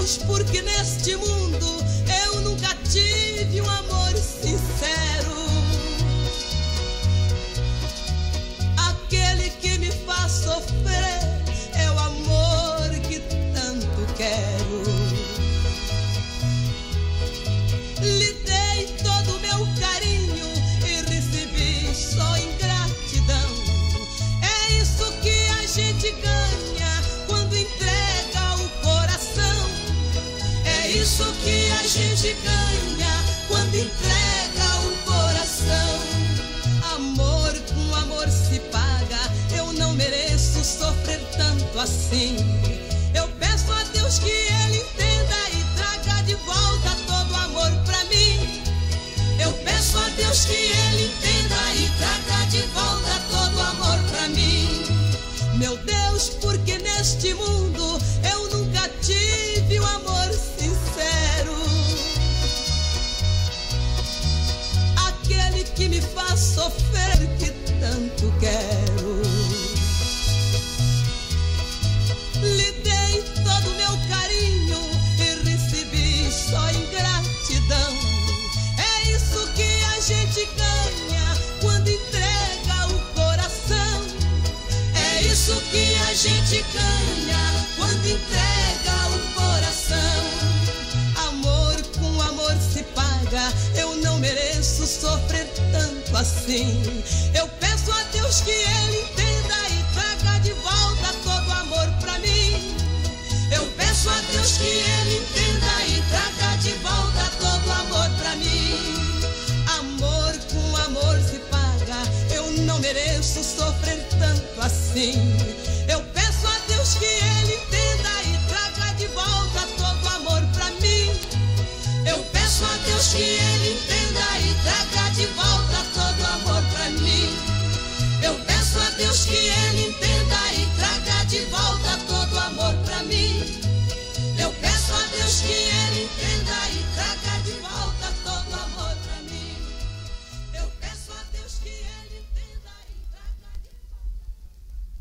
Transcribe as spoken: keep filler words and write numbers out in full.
Deus, porque neste mundo eu nunca tive um amor sincero. Aquele que me faz sofrer é o amor que tanto quero. Lhe dei todo o meu carinho e recebi só ingratidão. É isso que a gente ganha quando entrega o coração. É isso que a gente ganha quando entrega o coração. Amor com amor se paga, eu não mereço sofrer tanto assim. Eu peço a Deus que Ele entenda e traga de volta todo o amor pra mim. Eu peço a Deus que Ele entenda e traga de volta todo o amor pra mim. Meu Deus, porque neste mundo eu nunca tive um amor sincero. Aquele que me faz sofrer, que tanto quero. Lhe dei todo o meu carinho e recebi só ingratidão. É isso que a gente ganha quando entrega o coração. É isso que a gente ganha quando entrega o coração. Amor com amor se paga, eu não mereço sofrer tanto assim. Eu peço a Deus que Ele entenda e traga de volta todo o amor pra mim. Eu peço a Deus que Ele entenda e traga de volta todo o amor pra mim. Amor com amor se paga, eu não mereço sofrer tanto assim. Eu peço a Deus que Ele entenda e traga de volta todo o amor pra mim. Eu peço a Deus que